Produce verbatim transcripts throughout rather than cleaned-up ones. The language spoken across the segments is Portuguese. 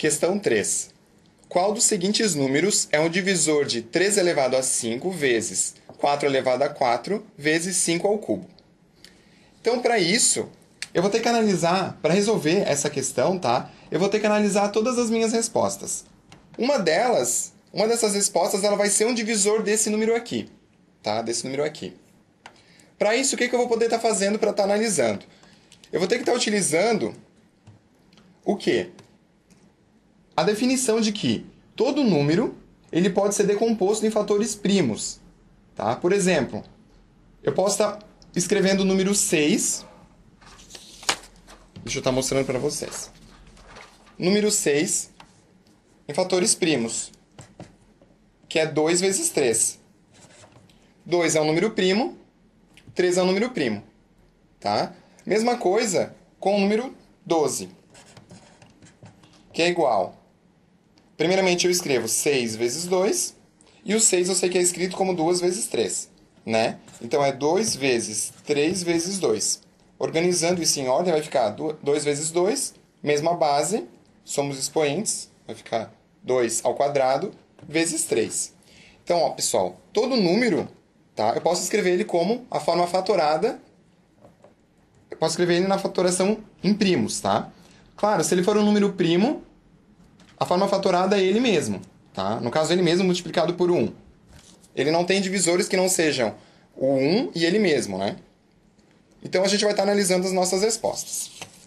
Questão três. Qual dos seguintes números é um divisor de três elevado a cinco vezes quatro elevado a quatro vezes cinco ao cubo? Então, para isso, eu vou ter que analisar, para resolver essa questão, tá? Eu vou ter que analisar todas as minhas respostas. Uma delas, uma dessas respostas, ela vai ser um divisor desse número aqui, tá? Desse número aqui. Para isso, o que, que eu vou poder estar tá fazendo para estar tá analisando? Eu vou ter que estar tá utilizando o quê? A definição de que todo número ele pode ser decomposto em fatores primos. Tá? Por exemplo, eu posso estar escrevendo o número seis. Deixa eu estar mostrando para vocês. Número seis em fatores primos, que é dois vezes três. dois é um número primo, três é um número primo. Tá? Mesma coisa com o número doze, que é igual. Primeiramente eu escrevo seis vezes dois, e o seis eu sei que é escrito como duas vezes três, né? Então é dois vezes três vezes dois. Organizando isso em ordem vai ficar dois vezes dois, mesma base, somos expoentes, vai ficar dois ao quadrado, vezes três. Então, ó, pessoal, todo número, tá? Eu posso escrever ele como a forma fatorada, eu posso escrever ele na fatoração em primos, tá? Claro, se ele for um número primo, a forma fatorada é ele mesmo, tá? No caso, ele mesmo multiplicado por um. Ele não tem divisores que não sejam o um e ele mesmo, né? Então, a gente vai estar analisando as nossas respostas.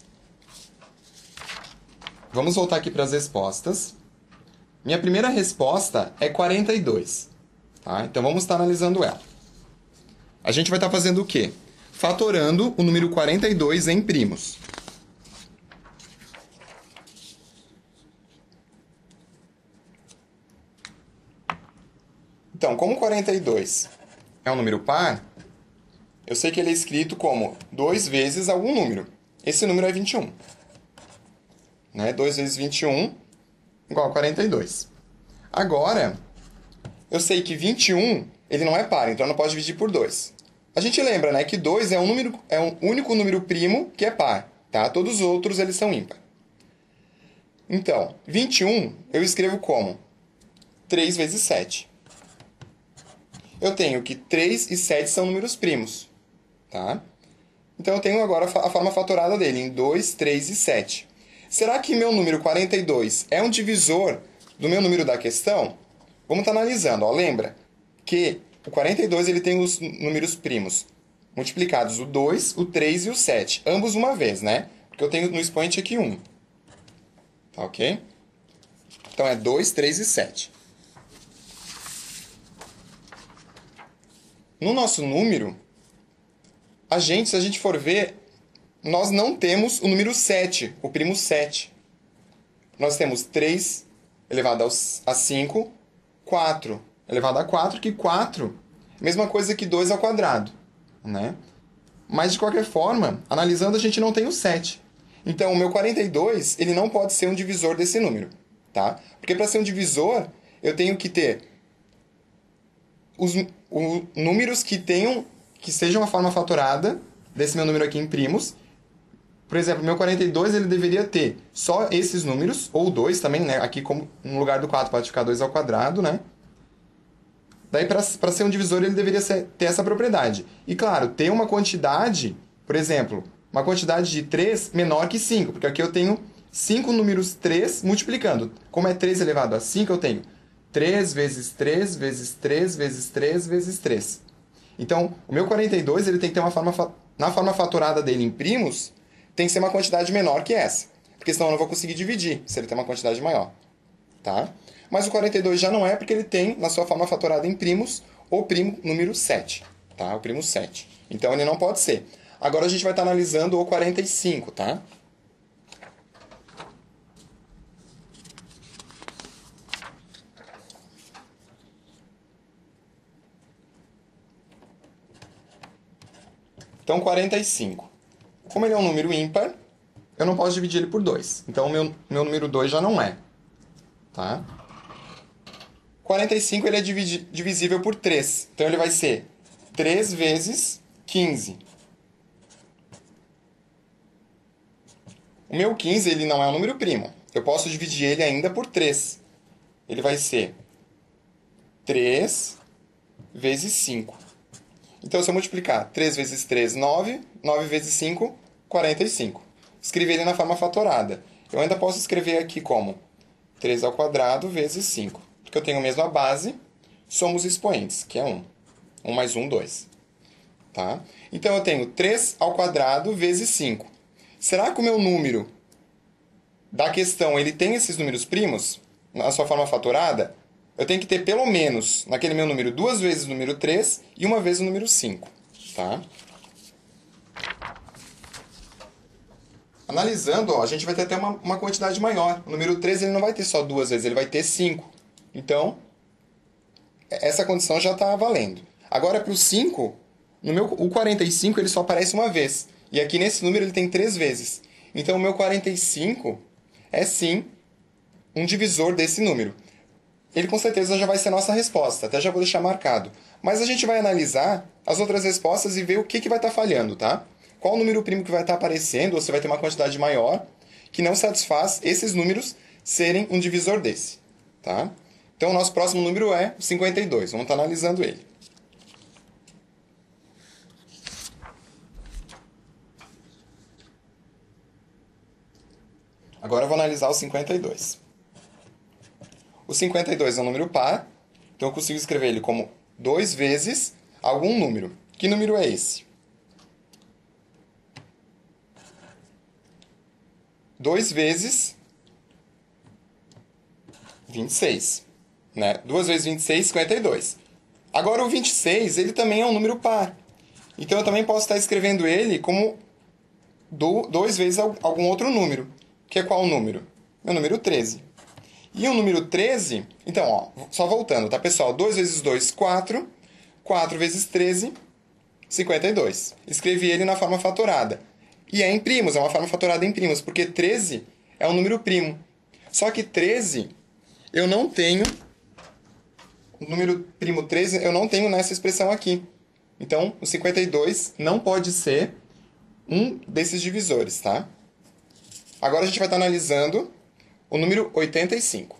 Vamos voltar aqui para as respostas. Minha primeira resposta é quarenta e dois, tá? Então, vamos estar analisando ela. A gente vai estar fazendo o quê? Fatorando o número quarenta e dois em primos. Então, como quarenta e dois é um número par, eu sei que ele é escrito como dois vezes algum número. Esse número é vinte e um. Né? dois vezes vinte e um igual a quarenta e dois. Agora, eu sei que vinte e um ele não é par, então eu não posso dividir por dois. A gente lembra, né, que dois é um, número, é um único número primo que é par. Tá? Todos os outros eles são ímpar. Então, vinte e um eu escrevo como três vezes sete. Eu tenho que três e sete são números primos. Tá? Então, eu tenho agora a forma fatorada dele, em dois, três e sete. Será que meu número quarenta e dois é um divisor do meu número da questão? Vamos estar analisando. Ó. Lembra que o quarenta e dois ele tem os números primos multiplicados, o dois, o três e o sete. Ambos uma vez, né? Porque eu tenho no expoente aqui um. Tá ok? Então, é dois, três e sete. No nosso número, a gente, se a gente for ver, nós não temos o número sete, o primo sete. Nós temos três elevado a cinco, quatro elevado a quatro, que quatro é a mesma coisa que dois ao quadrado. Né? Mas, de qualquer forma, analisando, a gente não tem o sete. Então, o meu quarenta e dois ele não pode ser um divisor desse número. Tá? Porque para ser um divisor, eu tenho que ter os, os números que tenham que sejam a forma fatorada desse meu número aqui em primos. Por exemplo, meu quarenta e dois ele deveria ter só esses números, ou dois também, né? Aqui como no lugar do quatro pode ficar dois ao quadrado, né? Daí, para ser um divisor, ele deveria ser, ter essa propriedade. E, claro, ter uma quantidade, por exemplo, uma quantidade de três menor que cinco, porque aqui eu tenho cinco números três multiplicando. Como é três elevado a cinco, eu tenho três vezes três vezes três vezes três vezes três. Então, o meu quarenta e dois ele tem que ter uma forma, na forma fatorada dele em primos, tem que ser uma quantidade menor que essa. Porque senão eu não vou conseguir dividir, se ele tem uma quantidade maior. Tá? Mas o quarenta e dois já não é, porque ele tem, na sua forma fatorada em primos, o primo número sete. Tá? O primo sete. Então, ele não pode ser. Agora, a gente vai estar analisando o quarenta e cinco, tá? Então, quarenta e cinco. Como ele é um número ímpar, eu não posso dividir ele por dois. Então, o meu, meu número dois já não é. Tá? quarenta e cinco ele é divisível por três. Então, ele vai ser três vezes quinze. O meu quinze ele não é um número primo. eu posso dividir ele ainda por três. Ele vai ser três vezes cinco. Então, se eu multiplicar três vezes três, nove. nove vezes cinco, quarenta e cinco. Escrevi ele na forma fatorada. Eu ainda posso escrever aqui como três ao quadrado vezes cinco. Porque eu tenho mesmo a base, somos expoentes, que é um. um mais um, dois. Tá? Então, eu tenho três ao quadrado vezes cinco. Será que o meu número da questão ele tem esses números primos? Na sua forma fatorada? Eu tenho que ter pelo menos, naquele meu número, duas vezes o número três e uma vez o número cinco. Tá? Analisando, ó, a gente vai ter até uma, uma quantidade maior. O número três ele não vai ter só duas vezes, ele vai ter cinco. Então, essa condição já está valendo. Agora, para o cinco, no meu, o quarenta e cinco ele só aparece uma vez. E aqui nesse número ele tem três vezes. Então, o meu quarenta e cinco é sim um divisor desse número. Ele com certeza já vai ser nossa resposta. Até já vou deixar marcado. Mas a gente vai analisar as outras respostas e ver o que, que vai estar falhando, tá? Qual o número primo que vai estar aparecendo, ou se vai ter uma quantidade maior, que não satisfaz esses números serem um divisor desse, tá? Então, o nosso próximo número é cinquenta e dois. Vamos estar analisando ele. Agora eu vou analisar o cinquenta e dois. O cinquenta e dois é um número par, então eu consigo escrever ele como dois vezes algum número. Que número é esse? dois vezes vinte e seis. Né? duas vezes vinte e seis, cinquenta e dois. Agora o vinte e seis, ele também é um número par. Então eu também posso estar escrevendo ele como dois vezes algum outro número. Que é qual número? Meu número treze. E o número treze, então, ó, só voltando, tá, pessoal? dois vezes dois, quatro. quatro vezes treze, cinquenta e dois. Escrevi ele na forma fatorada. E é em primos, é uma forma fatorada em primos, porque treze é um número primo. Só que treze, eu não tenho... O número primo treze, eu não tenho nessa expressão aqui. Então, o cinquenta e dois não pode ser um desses divisores, tá? Agora a gente vai estar analisando o número oitenta e cinco.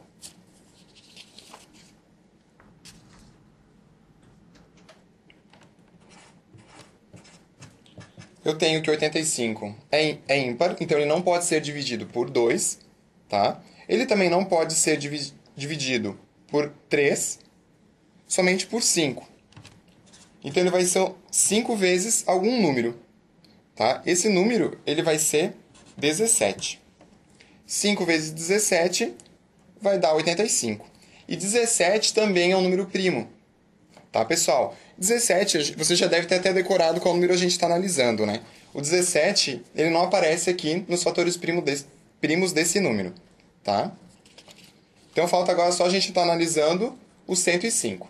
Eu tenho que oitenta e cinco é, é ímpar, então ele não pode ser dividido por dois, tá? Ele também não pode ser divi dividido por três, somente por cinco. Então ele vai ser cinco vezes algum número, tá? Esse número ele vai ser dezessete. cinco vezes dezessete vai dar oitenta e cinco. E dezessete também é um número primo. Tá, pessoal? dezessete, você já deve ter até decorado qual número a gente está analisando, né? O dezessete, ele não aparece aqui nos fatores primo desse, primos desse número, tá? Então, falta agora só a gente estar analisando o cento e cinco.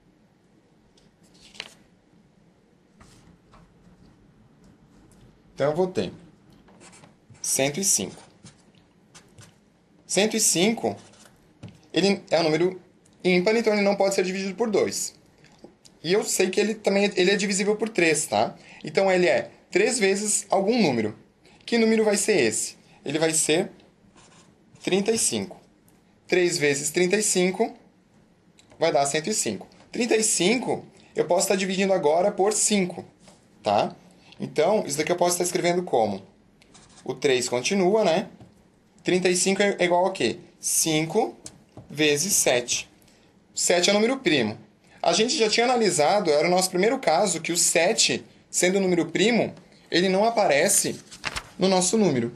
Então, eu vou ter cento e cinco. cento e cinco, ele é um número ímpar, então ele não pode ser dividido por dois. E eu sei que ele também ele é divisível por três, tá? Então ele é três vezes algum número. Que número vai ser esse? Ele vai ser trinta e cinco. três vezes trinta e cinco vai dar cento e cinco. trinta e cinco eu posso estar dividindo agora por cinco, tá? Então, isso daqui eu posso estar escrevendo como? O três continua, né? trinta e cinco é igual a quê? cinco vezes sete. sete é número primo. A gente já tinha analisado, era o nosso primeiro caso, que o sete, sendo um número primo, ele não aparece no nosso número.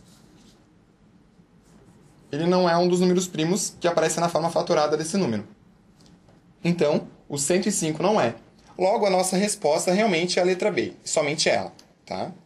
Ele não é um dos números primos que aparece na forma fatorada desse número. Então, o cento e cinco não é. Logo, a nossa resposta realmente é a letra B, somente ela, tá?